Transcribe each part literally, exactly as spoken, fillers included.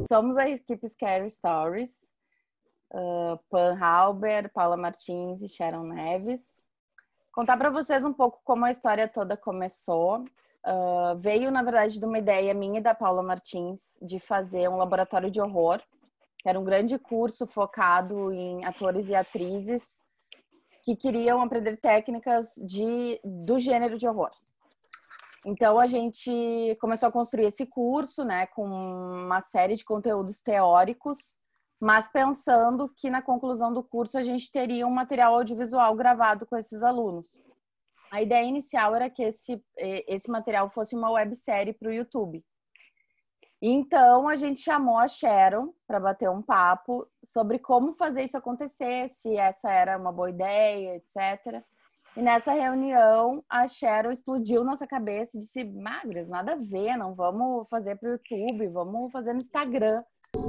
Somos a equipe Scary Stories, uh, Pan Halber, Paula Martins e Sharon Neves. Contar para vocês um pouco como a história toda começou. Uh, veio, na verdade, de uma ideia minha e da Paula Martins de fazer um laboratório de horror, que era um grande curso focado em atores e atrizes que queriam aprender técnicas de, do gênero de horror. Então, a gente começou a construir esse curso, né, com uma série de conteúdos teóricos, mas pensando que na conclusão do curso a gente teria um material audiovisual gravado com esses alunos. A ideia inicial era que esse, esse material fosse uma websérie para o YouTube. Então, a gente chamou a Sharon para bater um papo sobre como fazer isso acontecer, se essa era uma boa ideia, etcétera. E nessa reunião, a Sharon explodiu nossa cabeça e disse: Magras, nada a ver, não vamos fazer para o YouTube, vamos fazer no Instagram.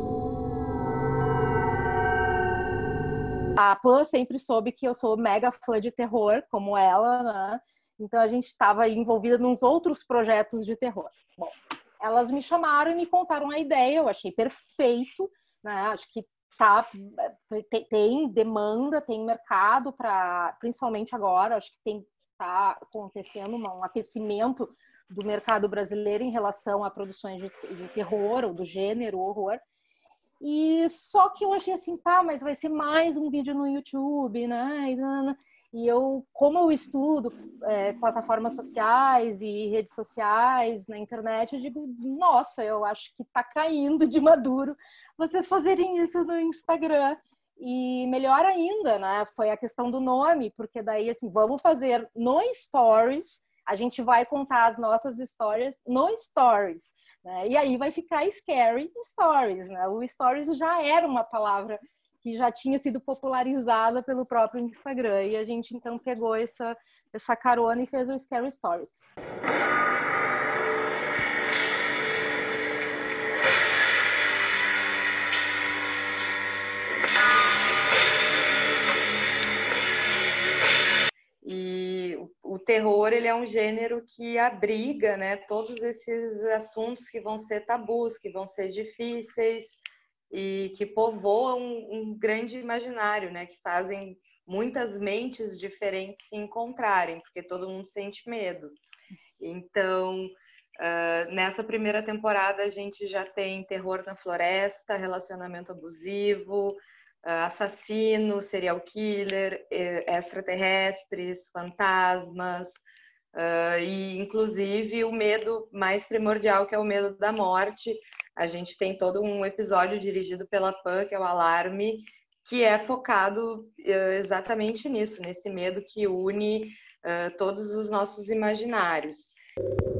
A Pan sempre soube que eu sou mega fã de terror, como ela, né? Então a gente estava envolvida nos outros projetos de terror. Bom, elas me chamaram e me contaram a ideia, eu achei perfeito, né? Acho que tá, tem demanda, tem mercado para, principalmente agora, acho que tem tá acontecendo um aquecimento do mercado brasileiro em relação a produções de, de terror ou do gênero horror. E só que eu achei assim, tá, mas vai ser mais um vídeo no YouTube, né? E eu, como eu estudo é, plataformas sociais e redes sociais na internet, eu digo, nossa, eu acho que tá caindo de maduro vocês fazerem isso no Instagram. E melhor ainda, né? Foi a questão do nome, porque daí, assim, vamos fazer no Stories, a gente vai contar as nossas histórias no Stories, né? E aí vai ficar Scary Stories, né? O Stories já era uma palavra que já tinha sido popularizada pelo próprio Instagram. E a gente, então, pegou essa, essa carona e fez o Scary Stories. E o terror, ele é um gênero que abriga, né, todos esses assuntos que vão ser tabus, que vão ser difíceis, e que povoam um grande imaginário, né? Que fazem muitas mentes diferentes se encontrarem, porque todo mundo sente medo. Então, uh, nessa primeira temporada, a gente já tem terror na floresta, relacionamento abusivo, uh, assassino, serial killer, extraterrestres, fantasmas, uh, e, inclusive, o medo mais primordial, que é o medo da morte. A gente tem todo um episódio dirigido pela Pan, que é o Alarme, que é focado uh, exatamente nisso, nesse medo que une uh, todos os nossos imaginários.